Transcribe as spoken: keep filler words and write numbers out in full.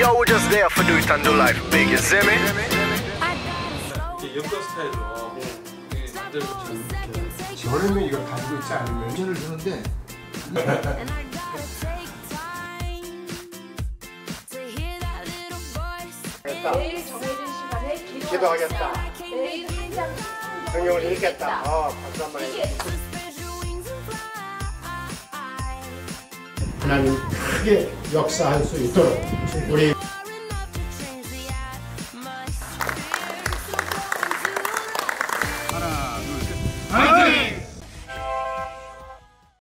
Yo, we're just there for do it and do life big, you see me? 연극 스타일로 만들고 저러면 이걸 가지고 있지 않으면 면을 주는데 내일 정해진 시간에 기도하겠다. 내일 한장 성경을 읽겠다. 어, 박수 한번 해. 하나님 크게 역사할 수 있도록 우리